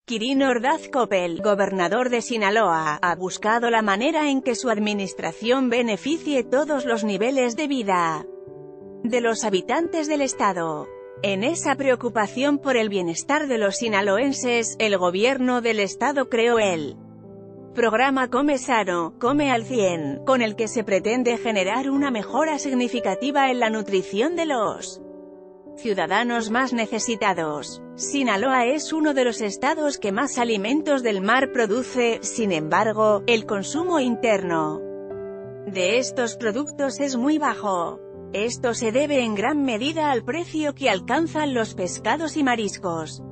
Quirino Ordaz Coppel, gobernador de Sinaloa, ha buscado la manera en que su administración beneficie todos los niveles de vida de los habitantes del estado. En esa preocupación por el bienestar de los sinaloenses, el gobierno del estado creó el programa Come Sano, Come al 100, con el que se pretende generar una mejora significativa en la nutrición de los ciudadanos más necesitados. Sinaloa es uno de los estados que más alimentos del mar produce. Sin embargo, el consumo interno de estos productos es muy bajo. Esto se debe en gran medida al precio que alcanzan los pescados y mariscos,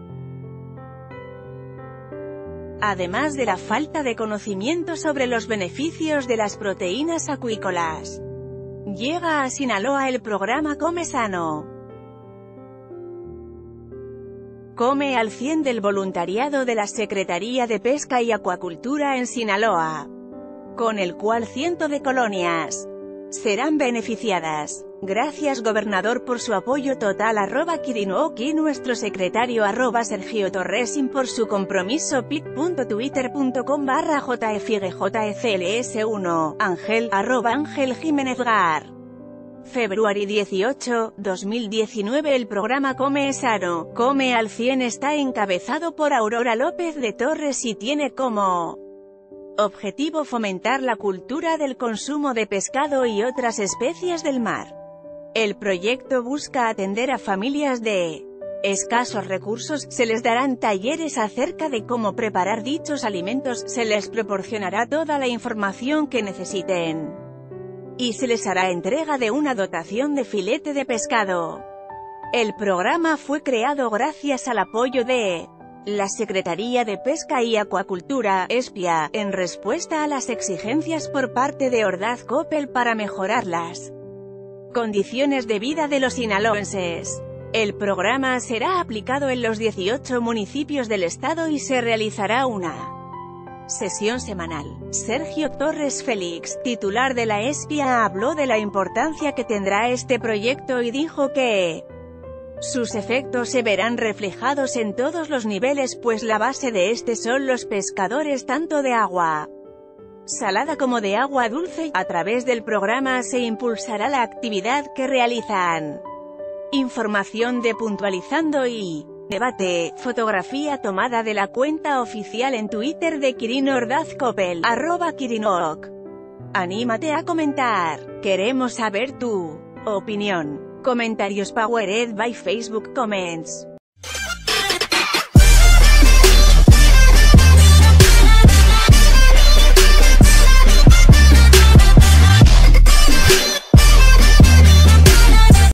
además de la falta de conocimiento sobre los beneficios de las proteínas acuícolas. Llega a Sinaloa el programa Come Sano, Come al 100 del voluntariado de la Secretaría de Pesca y Acuacultura en Sinaloa, con el cual cientos de colonias serán beneficiadas. Gracias gobernador por su apoyo total. @Quirino y nuestro secretario @Sergio Torresin por su compromiso. pic.twitter.com/jfigejfls1 Ángel @Ángel Jiménez Gar. Februario 18, 2019. El programa Come Sano, Come al 100 está encabezado por Aurora López de Torres y tiene como objetivo fomentar la cultura del consumo de pescado y otras especies del mar. El proyecto busca atender a familias de escasos recursos, se les darán talleres acerca de cómo preparar dichos alimentos, se les proporcionará toda la información que necesiten, y se les hará entrega de una dotación de filete de pescado. El programa fue creado gracias al apoyo de la Secretaría de Pesca y Acuacultura, ESPIA, en respuesta a las exigencias por parte de Ordaz Coppel para mejorar las condiciones de vida de los sinaloenses. El programa será aplicado en los 18 municipios del estado y se realizará una sesión semanal. Sergio Torres Félix, titular de la ESPIA, habló de la importancia que tendrá este proyecto y dijo que sus efectos se verán reflejados en todos los niveles, pues la base de este son los pescadores tanto de agua salada como de agua dulce. A través del programa se impulsará la actividad que realizan. Información de Puntualizando y Debate, fotografía tomada de la cuenta oficial en Twitter de Quirino Ordaz Coppel, @Quirinoc. Anímate a comentar. Queremos saber tu opinión. Comentarios powered by Facebook Comments.